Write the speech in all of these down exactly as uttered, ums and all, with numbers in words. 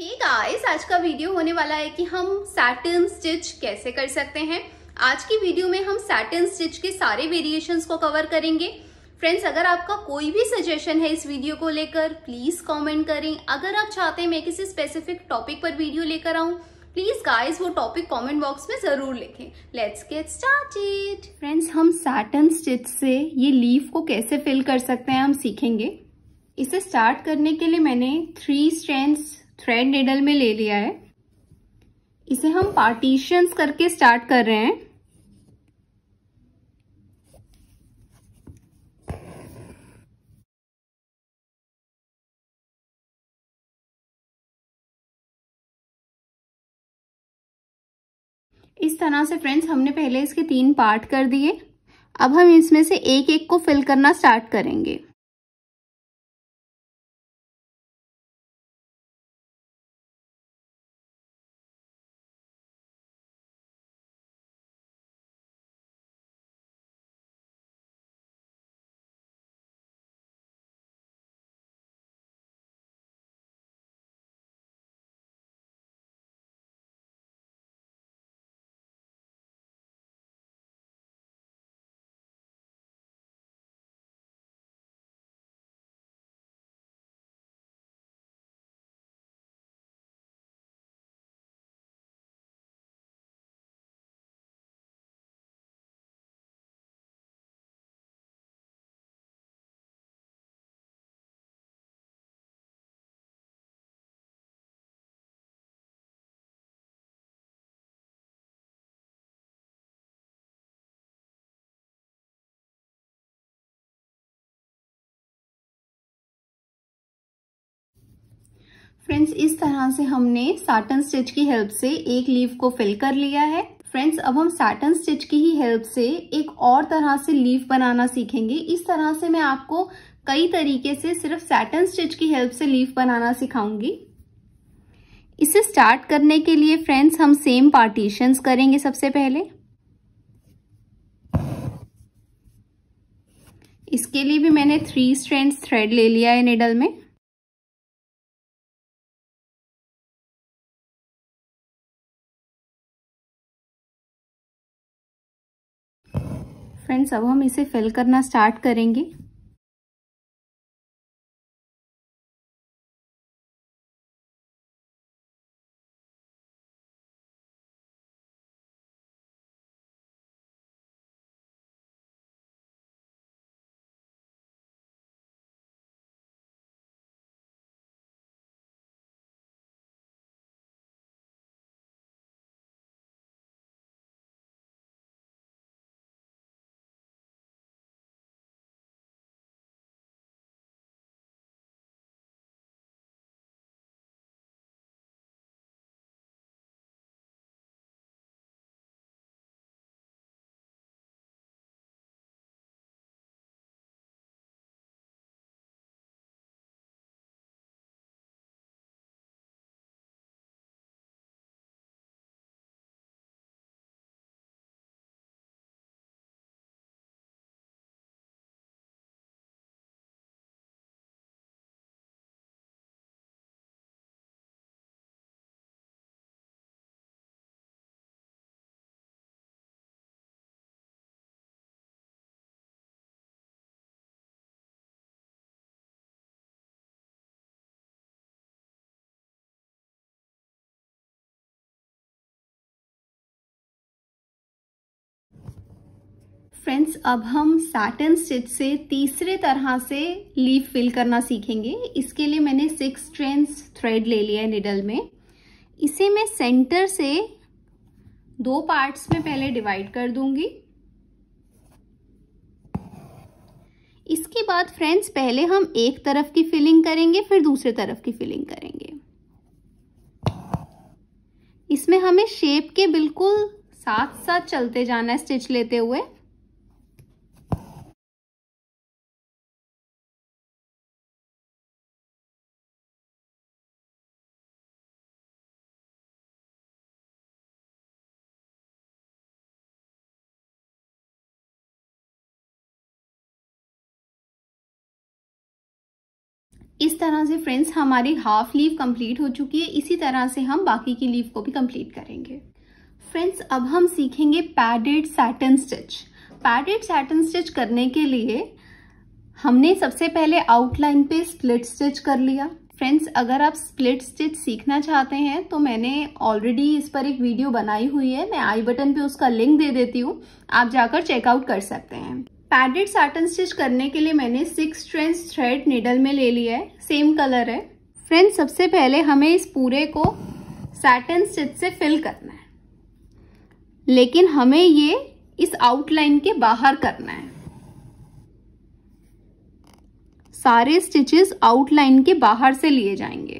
Hey guys, आज का video होने वाला है कि हम सैटिन स्टिच कैसे कर सकते हैं। आज की वीडियो में हम सैटिन स्टिच के सारे वेरिएशंस को कवर करेंगे। फ्रेंड्स, अगर आपका कोई भी सजेशन है इस वीडियो को लेकर प्लीज कमेंट करें। अगर आप चाहते हैं मैं किसी स्पेसिफिक टॉपिक पर वीडियो लेकर आऊं, प्लीज गाइस वो टॉपिक कमेंट बॉक्स में जरूर लिखें। Let's get started. फ्रेंड्स, हम सैटिन स्टिच से ये लीफ को कैसे फिल कर सकते हैं हम सीखेंगे। इसे स्टार्ट करने के लिए मैंने थ्री स्ट्रैंड्स थ्रेड निडल में ले लिया है। इसे हम पार्टीशंस करके स्टार्ट कर रहे हैं। इस तरह से फ्रेंड्स हमने पहले इसके तीन पार्ट कर दिए। अब हम इसमें से एक एक को फिल करना स्टार्ट करेंगे। फ्रेंड्स, इस तरह से हमने सैटिन स्टिच की हेल्प से एक लीफ को फिल कर लिया है। फ्रेंड्स, अब हम सैटिन स्टिच की ही हेल्प से एक और तरह से लीफ बनाना सीखेंगे। इस तरह से मैं आपको कई तरीके से सिर्फ सैटिन स्टिच की हेल्प से लीफ बनाना सिखाऊंगी। इसे स्टार्ट करने के लिए फ्रेंड्स हम सेम पार्टीशंस करेंगे। सबसे पहले इसके लिए भी मैंने थ्री स्ट्रैंड्स थ्रेड ले लिया है निडल में। फ्रेंड्स, अब हम इसे फिल करना स्टार्ट करेंगे। फ्रेंड्स, अब हम सैटिन स्टिच से तीसरे तरह से लीफ फिल करना सीखेंगे। इसके लिए मैंने सिक्स स्ट्रैंड्स थ्रेड ले लिया है निडल में। इसे मैं सेंटर से दो पार्ट्स में पहले डिवाइड कर दूंगी। इसके बाद फ्रेंड्स पहले हम एक तरफ की फिलिंग करेंगे, फिर दूसरे तरफ की फिलिंग करेंगे। इसमें हमें शेप के बिल्कुल साथ साथ चलते जाना है स्टिच लेते हुए। इस तरह से फ्रेंड्स हमारी हाफ लीव कंप्लीट हो चुकी है। इसी तरह से हम बाकी की लीव को भी कंप्लीट करेंगे। फ्रेंड्स अब हम सीखेंगे padded satin stitch. Padded satin stitch करने के लिए हमने सबसे पहले आउटलाइन पे स्प्लिट स्टिच कर लिया। फ्रेंड्स अगर आप स्प्लिट स्टिच सीखना चाहते हैं तो मैंने ऑलरेडी इस पर एक वीडियो बनाई हुई है, मैं आई बटन पे उसका लिंक दे देती हूँ, आप जाकर चेकआउट कर सकते हैं। पैडेड सैटिन स्टिच करने के लिए मैंने सिक्स स्ट्रैंड्स थ्रेड निडल में ले लिया है, सेम कलर है। फ्रेंड्स सबसे पहले हमें इस पूरे को सैटिन स्टिच से फिल करना है, लेकिन हमें ये इस आउटलाइन के बाहर करना है। सारे स्टिचेस आउटलाइन के बाहर से लिए जाएंगे।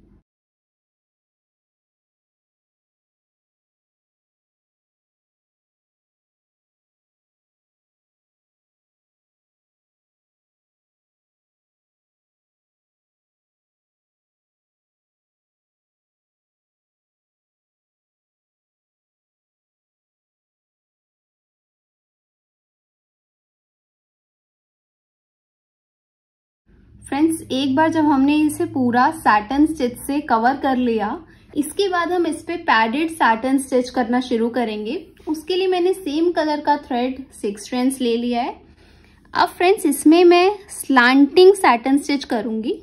फ्रेंड्स एक बार जब हमने इसे पूरा सैटिन स्टिच से कवर कर लिया, इसके बाद हम इस पे पैडेड सैटिन स्टिच करना शुरू करेंगे। उसके लिए मैंने सेम कलर का थ्रेड सिक्स स्ट्रैंड्स ले लिया है। अब फ्रेंड्स इसमें मैं स्लैंटिंग सैटिन स्टिच करूंगी।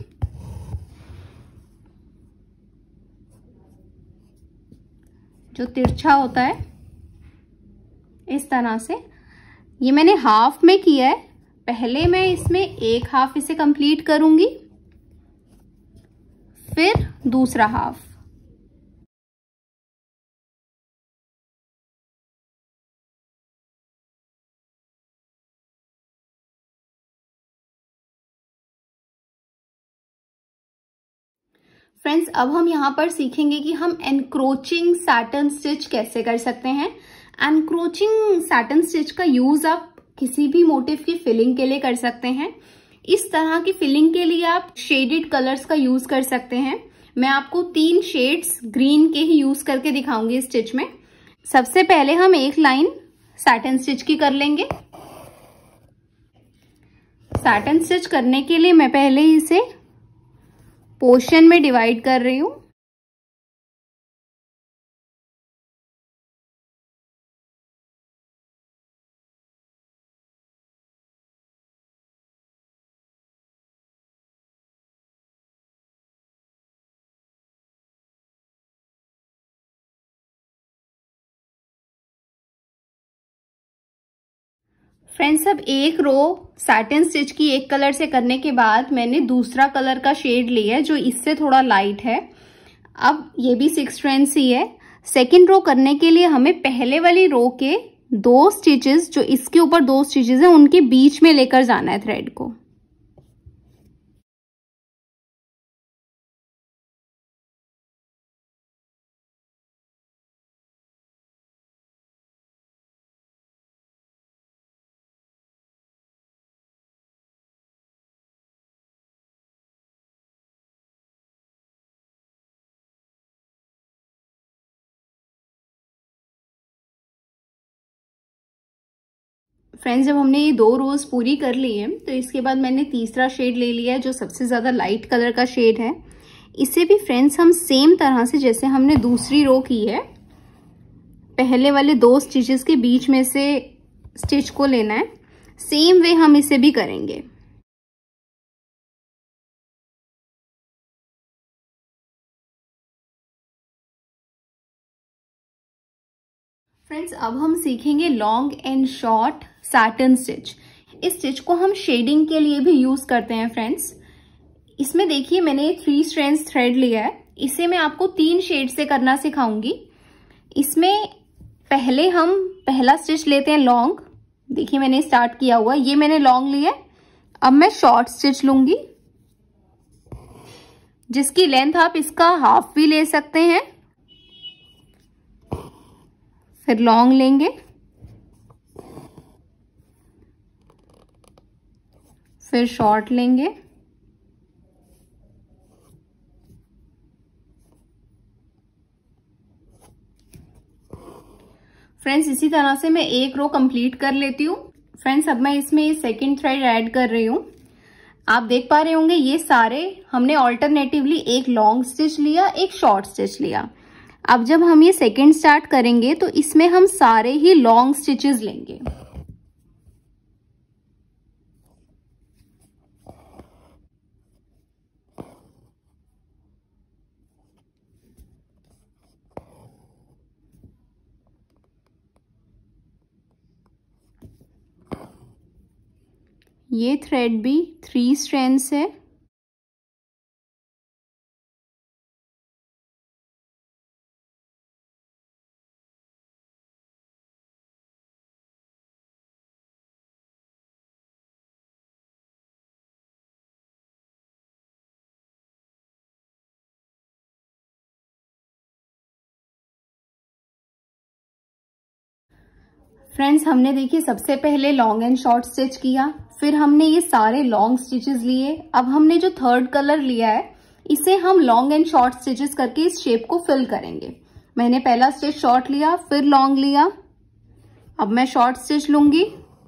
जो तिरछा होता है इस तरह से, ये मैंने हाफ में किया है। पहले मैं इसमें एक हाफ इसे कंप्लीट करूंगी, फिर दूसरा हाफ। फ्रेंड्स अब हम यहाँ पर सीखेंगे कि हम एनक्रोचिंग सैटिन स्टिच कैसे कर सकते हैं। एनक्रोचिंग सैटिन स्टिच का यूज आप किसी भी मोटिव की फिलिंग के लिए कर सकते हैं। इस तरह की फिलिंग के लिए आप शेडेड कलर्स का यूज कर सकते हैं। मैं आपको तीन शेड्स ग्रीन के ही यूज करके दिखाऊंगी इस स्टिच में। सबसे पहले हम एक लाइन सैटिन स्टिच की कर लेंगे। सैटिन स्टिच करने के लिए मैं पहले इसे पोर्शन में डिवाइड कर रही हूं। फ्रेंड्स अब एक रो सैटिन स्टिच की एक कलर से करने के बाद मैंने दूसरा कलर का शेड लिया है जो इससे थोड़ा लाइट है। अब ये भी सिक्स स्ट्रैंड्स ही है। सेकेंड रो करने के लिए हमें पहले वाली रो के दो स्टिचेस, जो इसके ऊपर दो स्टिचेस हैं, उनके बीच में लेकर जाना है थ्रेड को। फ्रेंड्स जब हमने ये दो रोज पूरी कर ली है तो इसके बाद मैंने तीसरा शेड ले लिया है जो सबसे ज्यादा लाइट कलर का शेड है। इसे भी फ्रेंड्स हम सेम तरह से जैसे हमने दूसरी रो की है, पहले वाले दो स्टिचेस के बीच में से स्टिच को लेना है, सेम वे हम इसे भी करेंगे। फ्रेंड्स अब हम सीखेंगे long and short satin stitch. इस स्टिच को हम शेडिंग के लिए भी यूज करते हैं। फ्रेंड्स इसमें देखिए मैंने थ्री स्ट्रैंड्स थ्रेड लिया है, इसे मैं आपको तीन शेड से करना सिखाऊंगी। इसमें पहले हम पहला स्टिच लेते हैं लॉन्ग, देखिए मैंने स्टार्ट किया हुआ, ये मैंने लॉन्ग लिया है। अब मैं शॉर्ट स्टिच लूंगी जिसकी लेंथ आप इसका हाफ भी ले सकते हैं, फिर लॉन्ग लेंगे, फिर शॉर्ट लेंगे, फ्रेंड्स इसी तरह से मैं एक रो कंप्लीट कर लेती हूँ। फ्रेंड्स अब मैं इसमें सेकंड थ्रेड ऐड कर रही हूँ। आप देख पा रहे होंगे ये सारे हमने ऑल्टरनेटिवली एक लॉन्ग स्टिच लिया, एक शॉर्ट स्टिच लिया। अब जब हम ये सेकेंड स्टार्ट करेंगे तो इसमें हम सारे ही लॉन्ग स्टिचेस लेंगे। ये थ्रेड भी थ्री स्ट्रैंड्स है। फ्रेंड्स, हमने देखिए सबसे पहले लॉन्ग एंड शॉर्ट स्टिच किया, फिर हमने ये सारे लॉन्ग स्टिचेस लिए। अब हमने जो थर्ड कलर लिया है इसे हम लॉन्ग एंड शॉर्ट स्टिचेस करके इस शेप को फिल करेंगे। मैंने पहला स्टिच शॉर्ट लिया, फिर लॉन्ग लिया, अब मैं शॉर्ट स्टिच लूंगी।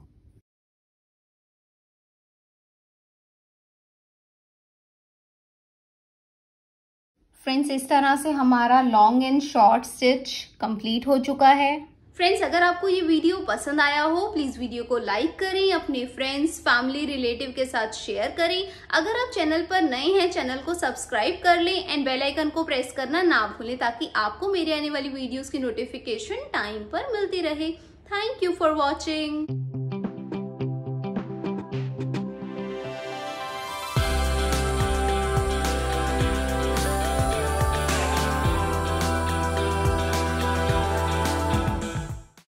फ्रेंड्स, इस तरह से हमारा long and short stitch complete हो चुका है। फ्रेंड्स, अगर आपको ये वीडियो पसंद आया हो प्लीज वीडियो को लाइक करें, अपने फ्रेंड्स, फैमिली, रिलेटिव के साथ शेयर करें। अगर आप चैनल पर नए हैं चैनल को सब्सक्राइब कर लें एंड बेल आइकन को प्रेस करना ना भूलें ताकि आपको मेरी आने वाली वीडियोस की नोटिफिकेशन टाइम पर मिलती रहे। Thank you for watching.